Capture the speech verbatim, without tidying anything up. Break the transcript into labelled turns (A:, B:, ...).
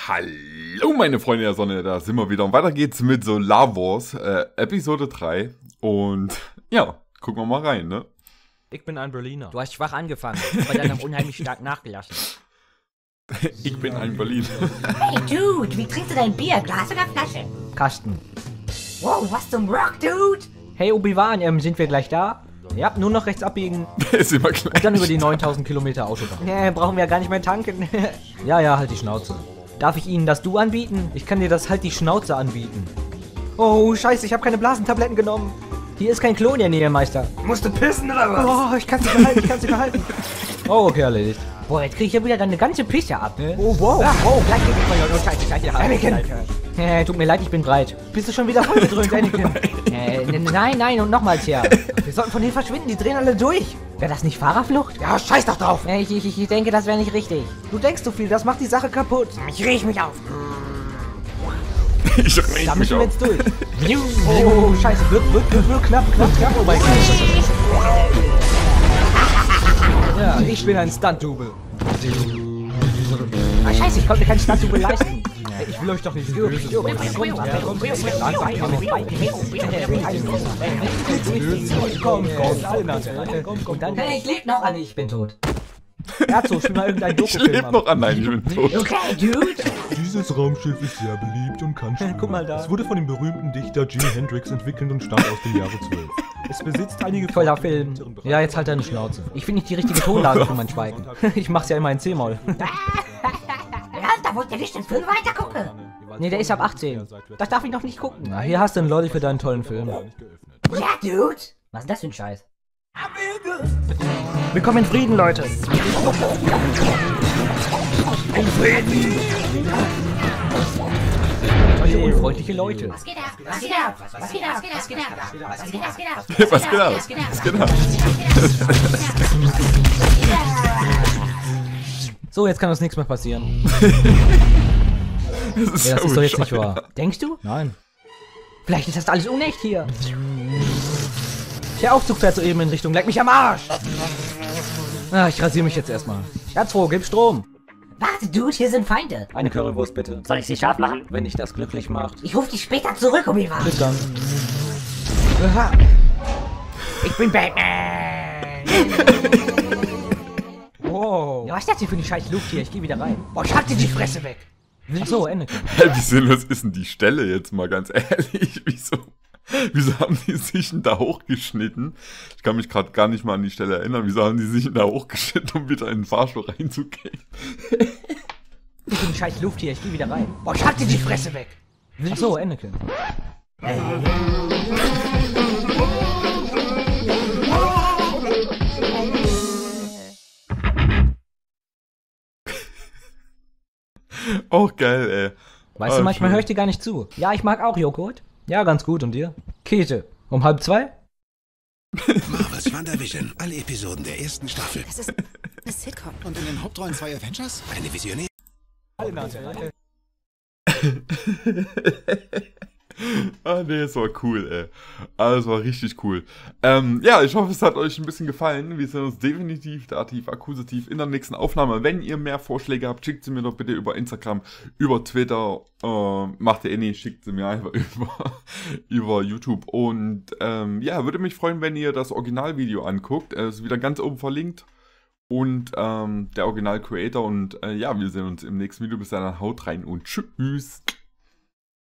A: Hallo meine Freunde der Sonne, da sind wir wieder und weiter geht's mit Solar Wars, äh, Episode drei und ja, gucken wir mal rein, ne?
B: Ich bin ein Berliner.
C: Du hast schwach angefangen, aber dann unheimlich stark nachgelassen.
A: Ich bin ein Berliner.
D: Hey Dude, wie trinkst du dein Bier? Glas oder Flasche?
C: Kasten.
D: Wow, was zum Rock, Dude?
C: Hey Obi-Wan, ähm, sind wir gleich da? Ja, nur noch rechts abbiegen
A: Ist immer gleich.
C: und dann über die neuntausend Kilometer Autobahn. Nee, brauchen wir ja gar nicht mehr tanken. Ja, ja, halt die Schnauze. Darf ich Ihnen das Du anbieten? Ich kann dir das Halt die Schnauze anbieten. Oh, scheiße, ich habe keine Blasentabletten genommen. Hier ist kein Klo in der Nähe, Meister.
D: Musst du pissen oder was?
C: Oh, ich kann's nicht behalten, ich kann's nicht behalten. Oh, okay, erledigt. Boah, jetzt krieg ich ja wieder deine ganze Pisse ab. Oh, wow.
D: Ach, oh, gleich geht es oh, scheiße, scheiße.
C: Anakin. Äh, tut mir leid, ich bin breit. Bist du schon wieder voll gedrückt, Anakin? äh, nein, nein, und nochmals, ja. Wir sollten von hier verschwinden, die drehen alle durch. Wäre das nicht Fahrerflucht?
D: Ja, scheiß doch drauf.
C: Äh, ich, ich, ich denke, das wäre nicht richtig. Du denkst so viel, das macht die Sache kaputt.
D: Ich riech mich auf.
A: Ich reg
C: Da
A: mich
C: müssen wir
A: auf.
C: jetzt durch. Oh, scheiße, wird, wird, wird, wird, knapp, knapp, knapp. Oh mein Gott. Ja, ich bin ein Stunt-Double. Ah, scheiße, ich konnte mir keinen Stunt-Double leisten. Ich will euch doch nicht böse. Komm, komm, und dann...
D: Hey, ich leb noch an, ich bin tot.
C: Herzog, spiel mal irgendein
A: Ich
C: Dokufilm
A: lebe noch an, nein, ich bin tot.
D: Okay, Dude.
E: Dieses Raumschiff ist sehr beliebt und kann schwimmen.
C: Guck mal da.
E: Es wurde von dem berühmten Dichter Jimi Hendrix entwickelt und stammt aus dem Jahre zwölf. Es besitzt einige...
C: Toller Film. Ja, jetzt halt deine Schnauze. Ich finde nicht die richtige Tonlage für mein Schweigen. Ich mach's ja immer in C-Moll.
D: Ja, da wollt ihr nicht den Film weitergucken.
C: Nee, der ist ab achtzehn. Das darf ich noch nicht gucken. Na, hier hast du einen Lolli für deinen tollen Film.
D: Ja, Dude. Was ist das für ein Scheiß?
C: Willkommen in Frieden, Leute. Solche unfreundliche Leute.
D: Was geht ab? Was geht ab? Was geht ab? Was geht ab? Was geht ab? Was geht ab?
A: Was geht ab? Was geht ab?
C: So, jetzt kann uns nichts mehr passieren.
A: Das ist,
C: Ja, das
A: so
C: ist doch jetzt nicht
A: bescheuert.
C: wahr. Denkst du? Nein. Vielleicht ist das alles unecht hier. Der Aufzug fährt soeben in Richtung Leck mich am Arsch. Ah, ich rasiere mich jetzt erstmal. Herzfroh, gib Strom.
D: Warte, Dude, hier sind Feinde.
C: Eine Currywurst bitte.
D: Soll ich sie scharf machen?
C: Wenn dich das glücklich macht.
D: Ich rufe dich später zurück, Obi-Wan.
C: Bis dann. Aha.
D: Ich bin Batman.
C: Wow. Ja, was ist das hier für eine scheiß Luft hier? Ich geh wieder rein.
D: Boah, ich hab dir die Fresse weg.
C: Achso, Anakin.
A: Hä, wie sinnlos ist denn die Stelle jetzt mal ganz ehrlich? Wieso? Wieso haben die sich denn da hochgeschnitten? Ich kann mich gerade gar nicht mal an die Stelle erinnern. Wieso haben die sich denn da hochgeschnitten, um wieder in den Fahrstuhl reinzugehen?
C: Ich bin die scheiß Luft hier, ich geh wieder rein.
D: Boah, ich hab dir die Fresse weg.
C: Achso, Anakin.
A: Auch geil, ey.
C: Weißt
A: Ah,
C: du, manchmal
A: schön.
C: höre ich dir gar nicht zu. Ja, ich mag auch Joghurt. Ja, ganz gut. Und dir? Käse. Um halb zwei?
F: Marvel's WandaVision. Alle Episoden der ersten Staffel.
G: Das ist eine Sitcom.
F: Und in den Hauptrollen zwei Avengers? Eine Visionär.
A: Ah, nee, es war cool, ey. Ah, es war richtig cool. Ähm, ja, ich hoffe, es hat euch ein bisschen gefallen. Wir sehen uns definitiv, dativ, akkusativ in der nächsten Aufnahme. Wenn ihr mehr Vorschläge habt, schickt sie mir doch bitte über Instagram, über Twitter. Äh, macht ihr eh nicht, schickt sie mir einfach über, über YouTube. Und ähm, ja, würde mich freuen, wenn ihr das Originalvideo anguckt. Es ist wieder ganz oben verlinkt. Und ähm, der Original-Creator. Und äh, ja, wir sehen uns im nächsten Video. Bis dann, haut rein und tschüss.